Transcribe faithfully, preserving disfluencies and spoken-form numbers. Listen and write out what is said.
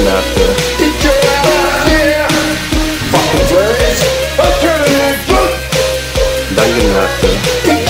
Nhato. Get your ass out here. Fucking birds. Alternative. Nhato.